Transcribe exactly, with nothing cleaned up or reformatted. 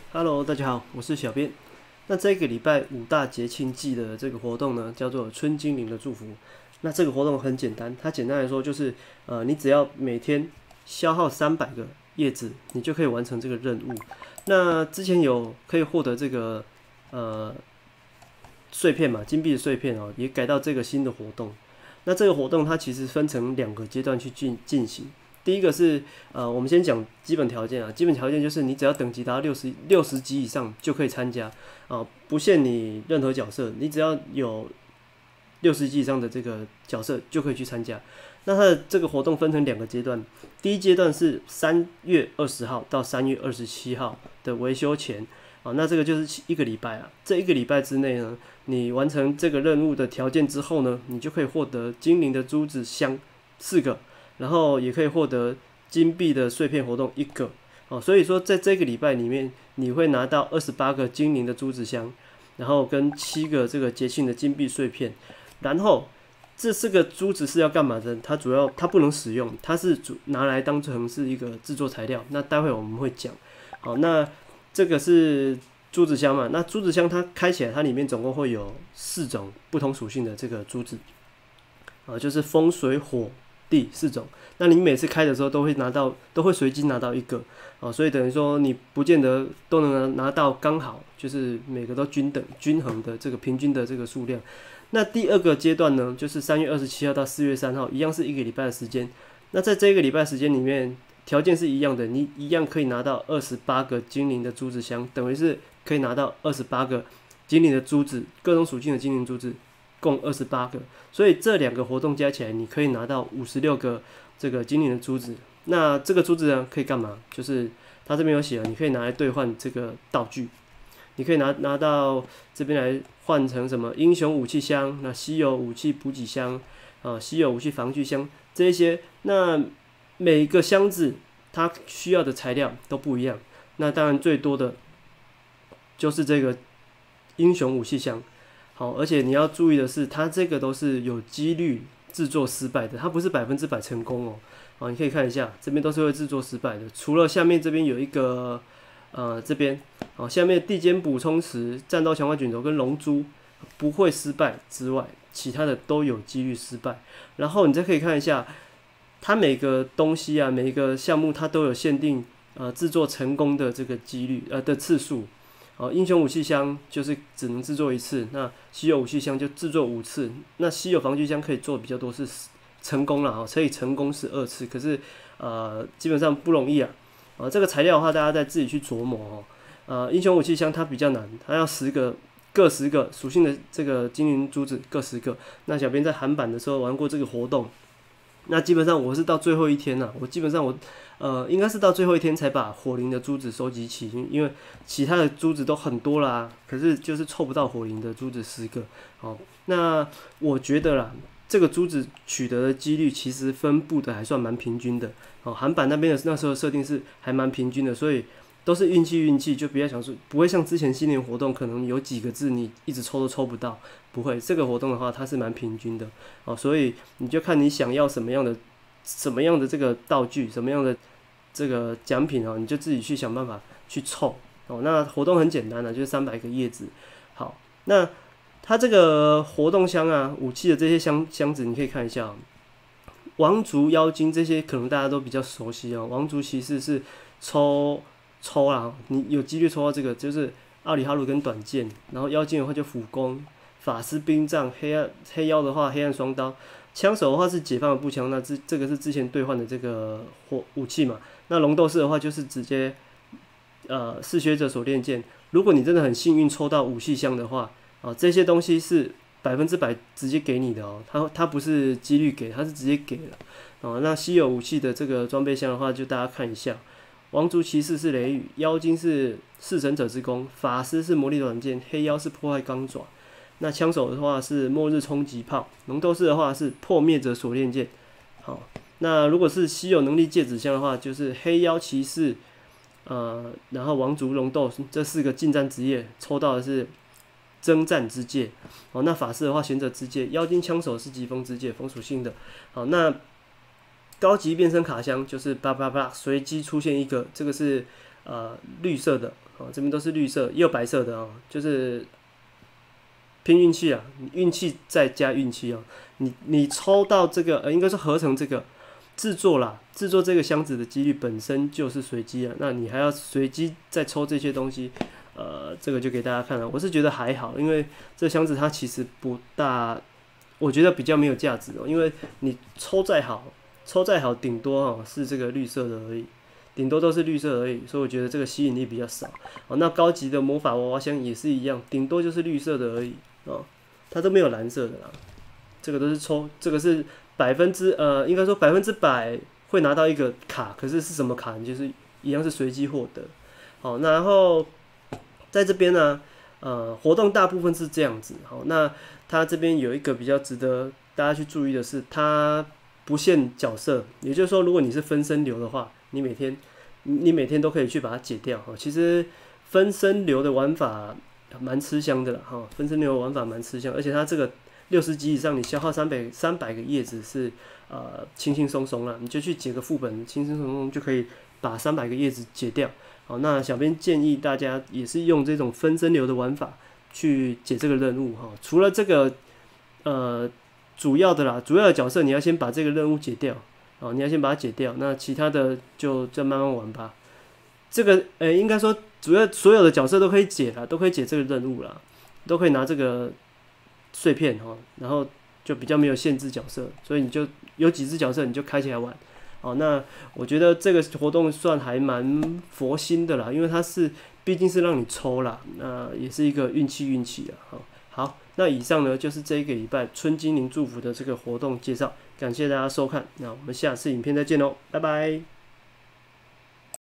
Hello，大家好，我是小编。那这个礼拜五大节庆季的这个活动呢，叫做春精灵的祝福。那这个活动很简单，它简单来说就是，呃，你只要每天消耗三百个叶子，你就可以完成这个任务。那之前有可以获得这个呃碎片嘛，金币的碎片哦，也改到这个新的活动。那这个活动它其实分成两个阶段去进进行。第一个是呃，我们先讲基本条件啊，基本条件就是你只要等级达到六十六十级以上就可以参加啊，不限你任何角色，你只要有六十级以上的这个角色就可以去参加。那它的这个活动分成两个阶段，第一阶段是三月二十号到三月二十七号的维修前啊，那这个就是一个礼拜啊，这一个礼拜之内呢，你完成这个任务的条件之后呢，你就可以获得精灵的珠子箱四个。然后也可以获得金币的碎片活动一个哦，所以说在这个礼拜里面，你会拿到二十八个精灵的珠子箱，然后跟七个这个节庆的金币碎片，然后这四个珠子是要干嘛的？它主要它不能使用，它是主拿来当成是一个制作材料。那待会我们会讲。好，那这个是珠子箱嘛？那珠子箱它开起来，它里面总共会有四种不同属性的这个珠子，啊，就是风、水、火。地四种，那你每次开的时候都会拿到，都会随机拿到一个，哦，所以等于说你不见得都能拿到刚好，就是每个都均等、均衡的这个平均的这个数量。那第二个阶段呢，就是三月二十七号到四月三号，一样是一个礼拜的时间。那在这个礼拜时间里面，条件是一样的，你一样可以拿到二十八个精灵的珠子箱，等于是可以拿到二十八个精灵的珠子，各种属性的精灵珠子。共二十八个，所以这两个活动加起来，你可以拿到五十六个这个精灵的珠子。那这个珠子呢，可以干嘛？就是它这边有写了，你可以拿来兑换这个道具，你可以拿拿到这边来换成什么英雄武器箱、那稀有武器补给箱、啊稀有武器防具箱这些。那每一个箱子它需要的材料都不一样。那当然最多的就是这个英雄武器箱。好，而且你要注意的是，它这个都是有几率制作失败的，它不是百分之百成功哦。好，你可以看一下，这边都是会制作失败的，除了下面这边有一个，呃，这边，好，下面地间补充池、战斗强化卷轴跟龙珠不会失败之外，其他的都有几率失败。然后你再可以看一下，它每个东西啊，每一个项目它都有限定，呃，制作成功的这个几率，呃的次数。哦，英雄武器箱就是只能制作一次，那稀有武器箱就制作五次，那稀有防具箱可以做比较多次，成功了哦，所以成功是二次，可是呃基本上不容易啊。啊，这个材料的话，大家再自己去琢磨哦。呃，英雄武器箱它比较难，它要十个各十个属性的这个精灵珠子各十个。那小编在韩版的时候玩过这个活动。那基本上我是到最后一天呐、啊，我基本上我呃应该是到最后一天才把火灵的珠子收集齐，因为其他的珠子都很多啦、啊，可是就是凑不到火灵的珠子十个。好，那我觉得啦，这个珠子取得的几率其实分布的还算蛮平均的。哦，韩版那边的那时候设定是还蛮平均的，所以都是运气运气，就不要想说不会像之前新年活动可能有几个字你一直抽都抽不到，不会。这个活动的话它是蛮平均的，哦，所以你就看你想要什么样的什么样的这个道具，什么样的这个奖品哦，你就自己去想办法去凑。哦，那活动很简单的，就是三百个叶子。好，那它这个活动箱啊，武器的这些箱箱子你可以看一下、哦。王族、妖精这些可能大家都比较熟悉哦。王族骑士是抽抽啦，你有几率抽到这个，就是奥里哈鲁跟短剑。然后妖精的话就斧弓，法师冰杖，黑暗黑妖的话黑暗双刀，枪手的话是解放的步枪，那这这个是之前兑换的这个火武器嘛。那龙斗士的话就是直接呃嗜血者锁链剑。如果你真的很幸运抽到武器箱的话，啊这些东西是百分之百直接给你的哦，它它不是几率给，它是直接给了。哦，那稀有武器的这个装备箱的话，就大家看一下，王族骑士是雷雨，妖精是弑神者之弓，法师是魔力短剑，黑妖是破坏钢爪。那枪手的话是末日冲击炮，龙斗士的话是破灭者锁链剑。好，那如果是稀有能力戒指箱的话，就是黑妖骑士，呃，然后王族龙斗这四个近战职业抽到的是征战之戒。哦，那法师的话贤者之戒，妖精枪手是疾风之戒，风属性的。好，那高级变身卡箱就是叭叭叭随机出现一个，这个是呃绿色的哦，这边都是绿色，也有白色的哦，就是拼运气啊，运气再加运气哦。你你抽到这个呃，应该是合成这个制作啦，制作这个箱子的几率本身就是随机啊，那你还要随机再抽这些东西，呃，这个就给大家看了。我是觉得还好，因为这箱子它其实不大，我觉得比较没有价值哦，因为你抽再好，抽再好，顶多哦是这个绿色的而已。顶多都是绿色而已，所以我觉得这个吸引力比较少。哦，那高级的魔法娃娃箱也是一样，顶多就是绿色的而已哦，它都没有蓝色的啦。这个都是抽，这个是百分之呃，应该说百分之百会拿到一个卡，可是是什么卡，你就是一样是随机获得。好，那然后在这边呢，呃，活动大部分是这样子。好，那它这边有一个比较值得大家去注意的是，它不限角色，也就是说，如果你是分身流的话，你每天你每天都可以去把它解掉。其实分身流的玩法蛮吃香的啦，哈，分身流的玩法蛮吃香，而且它这个六十级以上，你消耗三百三百个叶子是呃轻轻松松啦，你就去解个副本，轻轻松松就可以把三百个叶子解掉。好，那小编建议大家也是用这种分身流的玩法去解这个任务哈。除了这个呃主要的啦，主要的角色你要先把这个任务解掉，哦，你要先把它解掉，那其他的就再慢慢玩吧。这个呃、欸、应该说主要所有的角色都可以解啦，都可以解这个任务啦，都可以拿这个碎片哈，然后就比较没有限制角色，所以你就有几只角色你就开起来玩。好，那我觉得这个活动算还蛮佛心的啦，因为它是毕竟是让你抽啦，那也是一个运气运气啊。好，那以上呢就是这一个礼拜春精灵祝福的这个活动介绍，感谢大家收看，那我们下次影片再见喽，拜拜。